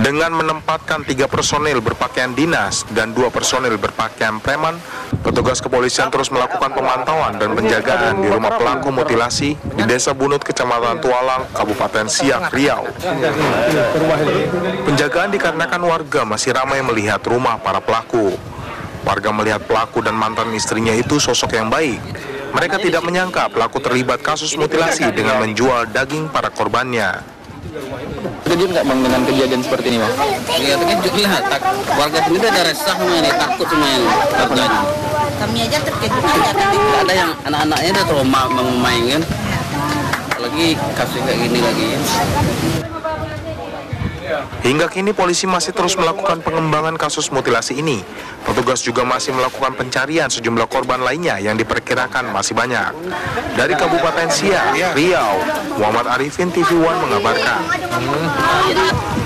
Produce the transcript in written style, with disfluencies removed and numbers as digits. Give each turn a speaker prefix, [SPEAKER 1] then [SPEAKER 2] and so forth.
[SPEAKER 1] Dengan menempatkan 3 personil berpakaian dinas dan 2 personil berpakaian preman, petugas kepolisian terus melakukan pemantauan dan penjagaan di rumah pelaku mutilasi di Desa Bunut, Kecamatan Tualang, Kabupaten Siak, Riau. Penjagaan dikarenakan warga masih ramai melihat rumah para pelaku. Warga melihat pelaku dan mantan istrinya itu sosok yang baik. Mereka tidak menyangka pelaku terlibat kasus mutilasi dengan menjual daging para korbannya.
[SPEAKER 2] Terkejut nggak bang dengan kejadian seperti ini bang?
[SPEAKER 3] Ya terkejut lihat, warga sendiri ada resah semua ini, takut semua ini warganya.
[SPEAKER 4] Kami aja terkejut aja kan.
[SPEAKER 3] Ada yang anak-anaknya udah trauma memainkan, apalagi kasus kayak gini lagi.
[SPEAKER 1] Hingga kini polisi masih terus melakukan pengembangan kasus mutilasi ini. Petugas juga masih melakukan pencarian sejumlah korban lainnya yang diperkirakan masih banyak. Dari Kabupaten Siak, Riau, Muhammad Arifin, TV One mengabarkan.